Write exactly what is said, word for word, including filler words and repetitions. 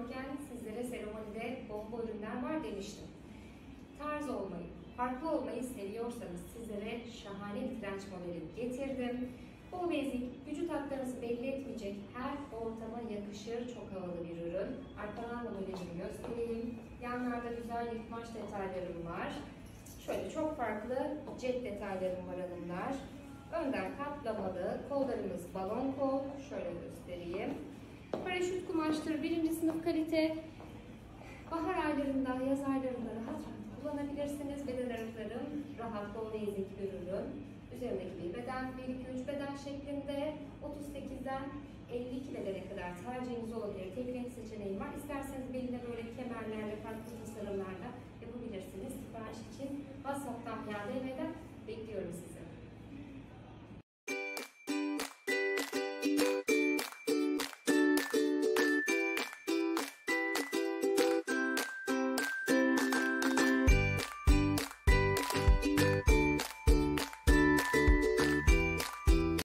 bekliyorken sizlere seremonide bomba ürünler var demiştim. Tarz olmayı, farklı olmayı seviyorsanız sizlere şahane bir trenç modeli getirdim. Bol bezik, vücut hatlarınızı belli etmeyecek, her ortama yakışır çok havalı bir ürün. Arkadan da modelimi göstereyim. Yanlarda güzel yırtmaç detaylarım var. Şöyle çok farklı cep detaylarım var hanımlar. Önden kaplamalı, kollarımız balon kol. Şöyle göstereyim. Paraşüt kumaştır, birinci sınıf kalite. Bahar aylarında, yaz aylarında rahat rahat kullanabilirsiniz. Beden aralıklarım rahat, bol bezik bir ürün. Üzerindeki bir beden, bir iki üç beden şeklinde otuz sekizden elli iki bedene kadar tercihiniz olabilir. Tek renk seçeneğim var. İsterseniz beline böyle kemerlerle, farklı tasarımlarla yapabilirsiniz. Sipariş için WhatsApp'tan ya D M'den bekliyorum sizi.